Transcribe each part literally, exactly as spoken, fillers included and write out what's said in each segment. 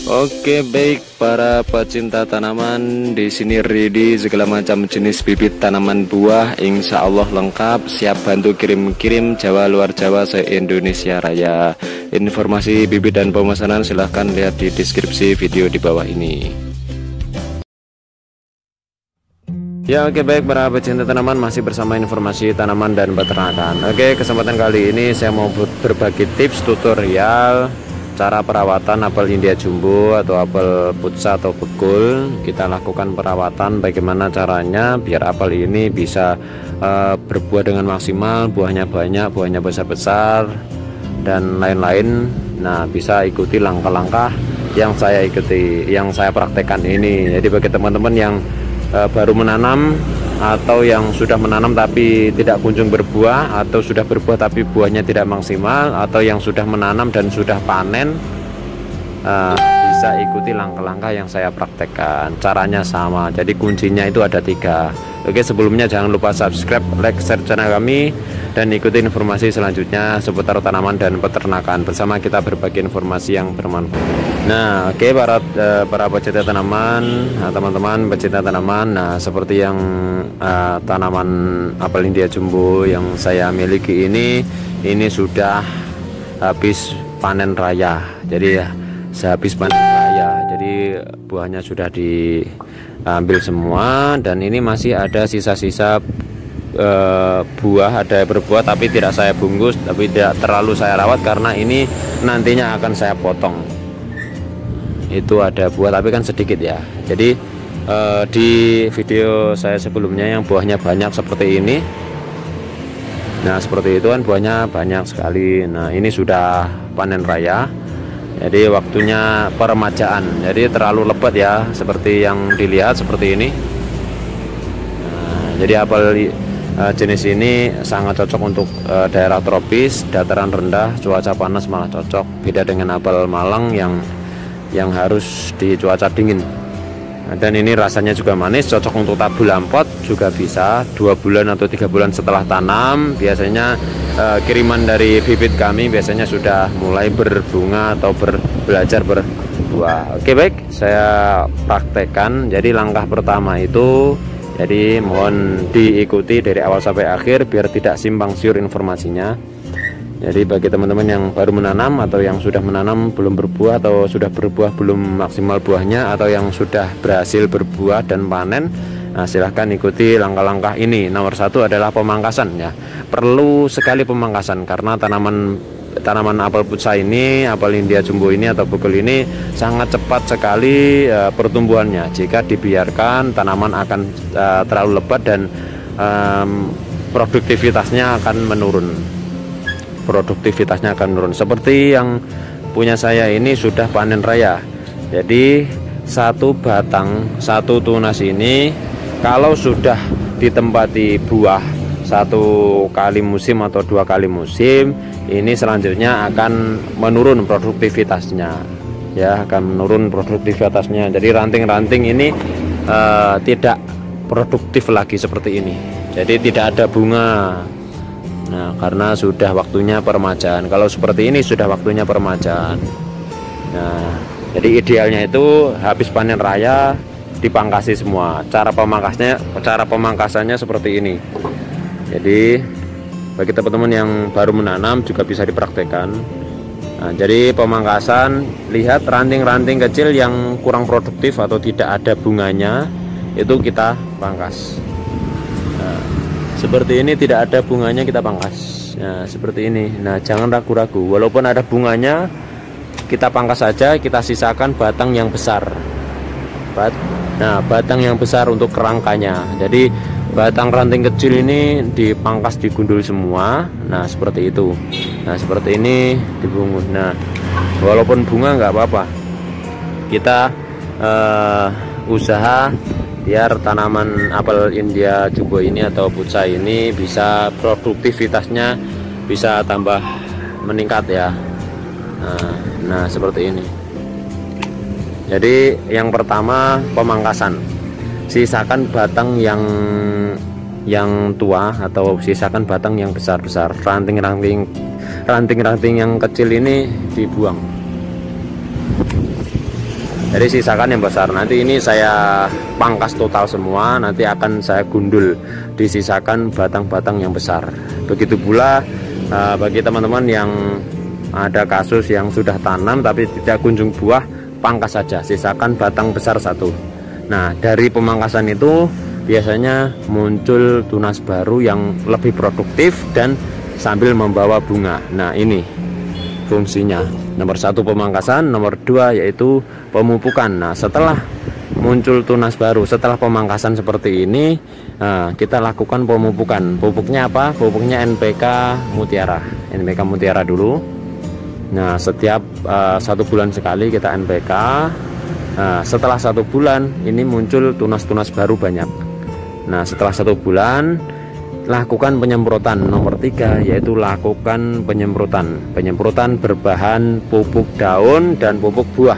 Oke, baik para pecinta tanaman, di sini ready segala macam jenis bibit tanaman buah, insya Allah lengkap, siap bantu kirim-kirim Jawa luar Jawa se-Indonesia Raya. Informasi bibit dan pemesanan silahkan lihat di deskripsi video di bawah ini. Ya oke, baik para pecinta tanaman, masih bersama informasi tanaman dan peternakan. Oke, kesempatan kali ini saya mau berbagi tips tutorial cara perawatan apel India Jumbo atau apel putsa atau bekul. Kita lakukan perawatan bagaimana caranya biar apel ini bisa uh, berbuah dengan maksimal, buahnya banyak, buahnya besar-besar dan lain-lain. Nah, bisa ikuti langkah-langkah yang saya ikuti, yang saya praktekkan ini. Jadi bagi teman-teman yang uh, baru menanam atau yang sudah menanam tapi tidak kunjung berbuah, atau sudah berbuah tapi buahnya tidak maksimal, atau yang sudah menanam dan sudah panen, uh, bisa ikuti langkah-langkah yang saya praktekkan. Caranya sama, jadi kuncinya itu ada tiga. Oke, sebelumnya jangan lupa subscribe, like, share channel kami, dan ikuti informasi selanjutnya seputar tanaman dan peternakan. Bersama kita berbagi informasi yang bermanfaat. Nah, oke, para uh, para pecinta tanaman, teman-teman pecinta tanaman. Nah, seperti yang uh, tanaman apel India Jumbo yang saya miliki ini, ini sudah habis panen raya. Jadi ya, sehabis panen raya. Jadi buahnya sudah diambil semua, dan ini masih ada sisa-sisa uh, buah, ada berbuah tapi tidak saya bungkus, tapi tidak terlalu saya rawat karena ini nantinya akan saya potong. Itu ada buah tapi kan sedikit ya. Jadi eh, di video saya sebelumnya yang buahnya banyak seperti ini, nah seperti itu kan buahnya banyak sekali. Nah, ini sudah panen raya, jadi waktunya peremajaan. Jadi terlalu lebat ya, seperti yang dilihat seperti ini. Nah, jadi apel eh, jenis ini sangat cocok untuk eh, daerah tropis, dataran rendah, cuaca panas malah cocok. Beda dengan apel Malang yang yang harus di cuaca dingin. Nah, dan ini rasanya juga manis, cocok untuk tabul lampot juga bisa. Dua bulan atau tiga bulan setelah tanam, biasanya eh, kiriman dari bibit kami biasanya sudah mulai berbunga atau ber, belajar berbuah. Oke, baik, saya praktekkan. Jadi langkah pertama itu, jadi mohon diikuti dari awal sampai akhir biar tidak simpang siur informasinya. Jadi bagi teman-teman yang baru menanam atau yang sudah menanam belum berbuah, atau sudah berbuah belum maksimal buahnya, atau yang sudah berhasil berbuah dan panen, nah silahkan ikuti langkah-langkah ini. Nomor satu adalah pemangkasan ya. Perlu sekali pemangkasan karena tanaman tanaman apel putsa ini, apel India Jumbo ini atau bekul ini sangat cepat sekali uh, pertumbuhannya. Jika dibiarkan, tanaman akan uh, terlalu lebat dan um, produktivitasnya akan menurun. produktivitasnya akan menurun. Seperti yang punya saya ini sudah panen raya. Jadi satu batang, satu tunas ini kalau sudah ditempati buah satu kali musim atau dua kali musim, ini selanjutnya akan menurun produktivitasnya. Ya, akan menurun produktivitasnya. Jadi ranting-ranting ini uh, tidak produktif lagi seperti ini. Jadi tidak ada bunga. Nah, karena sudah waktunya peremajaan. Kalau seperti ini sudah waktunya peremajaan. Nah, jadi idealnya itu habis panen raya dipangkasi semua. Cara pemangkasnya, cara pemangkasannya seperti ini. Jadi bagi teman-teman yang baru menanam juga bisa dipraktekkan. Nah, jadi pemangkasan, lihat ranting-ranting kecil yang kurang produktif atau tidak ada bunganya, itu kita pangkas. Nah, seperti ini tidak ada bunganya kita pangkas. Nah, seperti ini. Nah, jangan ragu-ragu. Walaupun ada bunganya, kita pangkas saja. Kita sisakan batang yang besar. Bat nah, batang yang besar untuk kerangkanya. Jadi batang ranting kecil ini dipangkas, digundul semua. Nah, seperti itu. Nah, seperti ini dibungkus. Nah, walaupun bunga nggak apa-apa. Kita uh, usaha biar tanaman apel India Jumbo ini atau putsa ini bisa produktivitasnya bisa tambah meningkat ya. Nah, nah seperti ini. Jadi yang pertama pemangkasan, sisakan batang yang yang tua atau sisakan batang yang besar-besar. Ranting-ranting ranting-ranting yang kecil ini dibuang. Jadi sisakan yang besar. Nanti ini saya pangkas total semua, nanti akan saya gundul, disisakan batang-batang yang besar. Begitu pula uh, bagi teman-teman yang ada kasus yang sudah tanam tapi tidak kunjung buah, pangkas saja, sisakan batang besar satu. Nah, dari pemangkasan itu biasanya muncul tunas baru yang lebih produktif dan sambil membawa bunga. Nah, ini fungsinya. Nomor satu pemangkasan, nomor dua yaitu pemupukan. Nah, setelah muncul tunas baru, setelah pemangkasan seperti ini, nah, kita lakukan pemupukan. Pupuknya apa? Pupuknya N P K Mutiara. N P K Mutiara dulu. Nah, setiap uh, satu bulan sekali kita N P K. Nah, setelah satu bulan ini muncul tunas-tunas baru banyak. Nah, setelah satu bulan lakukan penyemprotan. Nomor tiga yaitu lakukan penyemprotan. Penyemprotan berbahan pupuk daun dan pupuk buah.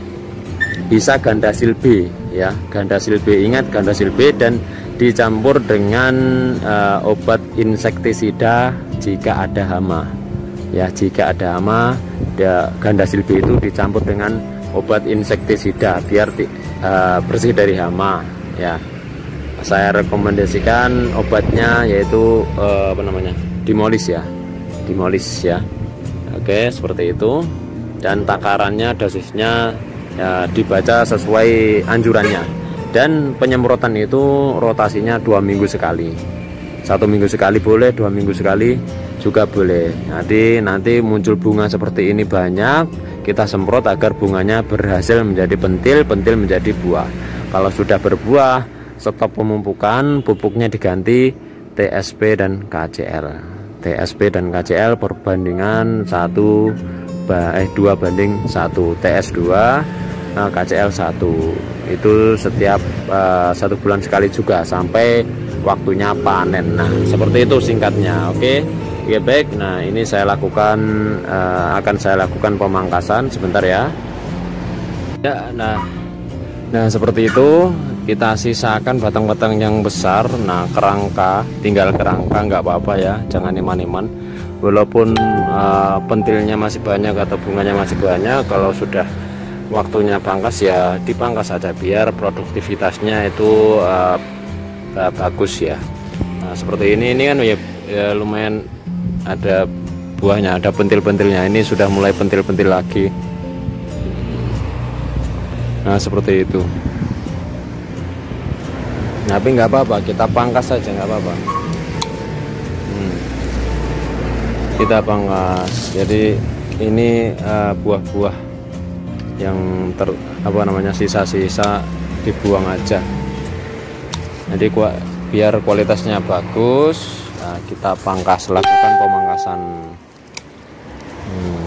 Bisa Gandasil B ya, Gandasil B, ingat Gandasil B, dan dicampur dengan uh, obat insektisida jika ada hama. Ya, jika ada hama, ya, Gandasil B itu dicampur dengan obat insektisida biar uh, bersih dari hama ya. Saya rekomendasikan obatnya yaitu uh, apa namanya, Dimolis ya, Dimolis ya. Oke, seperti itu. Dan takarannya, dosisnya ya, dibaca sesuai anjurannya. Dan penyemprotan itu rotasinya dua minggu sekali. Satu minggu sekali boleh, dua minggu sekali juga boleh. Nanti nanti muncul bunga seperti ini banyak, kita semprot agar bunganya berhasil menjadi pentil, pentil menjadi buah. Kalau sudah berbuah, stop pemupukan, pupuknya diganti T S P dan K C L. T S P dan K C L perbandingan satu eh dua banding satu, T S dua, K C L satu. Itu setiap uh, satu bulan sekali juga sampai waktunya panen. Nah, seperti itu singkatnya. Oke. Ya baik. Nah, ini saya lakukan uh, akan saya lakukan pemangkasan sebentar ya. Ya, nah. Nah, seperti itu. Kita sisakan batang-batang yang besar. Nah, kerangka, tinggal kerangka, nggak apa-apa ya, jangan iman-iman. Walaupun uh, pentilnya masih banyak atau bunganya masih banyak, kalau sudah waktunya pangkas ya dipangkas saja biar produktivitasnya itu uh, uh, bagus ya. Nah, seperti ini, ini kan ya, ya lumayan ada buahnya, ada pentil-pentilnya. Ini sudah mulai pentil-pentil lagi. Nah, seperti itu. Tapi nggak apa-apa, kita pangkas saja, nggak apa-apa. Hmm. Kita pangkas. Jadi ini buah-buah uh, yang ter apa namanya sisa-sisa dibuang aja. Jadi gua, biar kualitasnya bagus, nah, kita pangkas, lakukan pemangkasan. Hmm.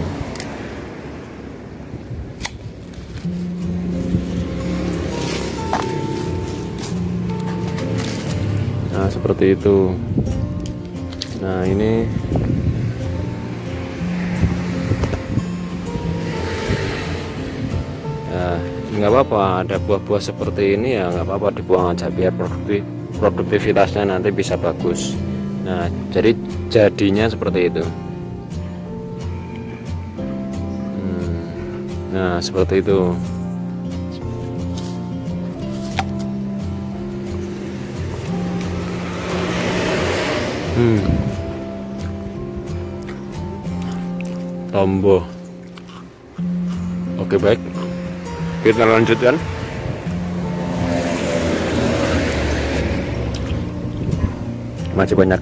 Nah, seperti itu. Nah, ini ya, nggak apa-apa, ada buah-buah seperti ini ya nggak apa-apa, dibuang aja biar produktif, produktivitasnya nanti bisa bagus. Nah, jadi jadinya seperti itu. Hmm. Nah, seperti itu. Hmm. Tombo. Oke, baik. Kita lanjutkan. Masih banyak.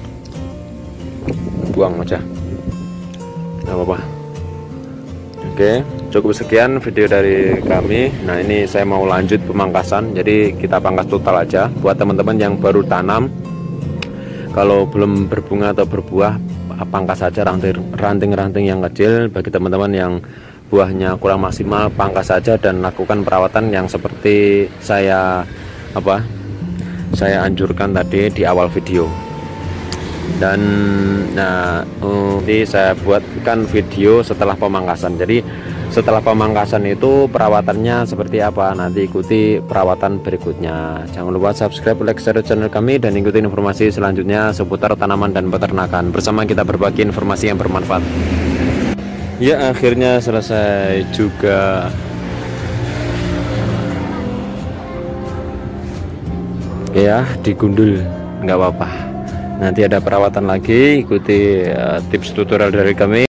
Buang aja. Nggak apa-apa. Oke, cukup sekian video dari kami. Nah, ini saya mau lanjut pemangkasan. Jadi kita pangkas total aja buat teman-teman yang baru tanam. Kalau belum berbunga atau berbuah, pangkas saja ranting-ranting yang kecil. Bagi teman-teman yang buahnya kurang maksimal, pangkas saja dan lakukan perawatan yang seperti saya apa saya anjurkan tadi di awal video. Dan nah nanti saya buatkan video setelah pemangkasan. Jadi setelah pemangkasan itu perawatannya seperti apa, nanti ikuti perawatan berikutnya. Jangan lupa subscribe, like, share channel kami, dan ikuti informasi selanjutnya seputar tanaman dan peternakan. Bersama kita berbagi informasi yang bermanfaat. Ya, akhirnya selesai juga Oke ya, digundul nggak apa-apa. Nanti ada perawatan lagi, ikuti uh, tips tutorial dari kami.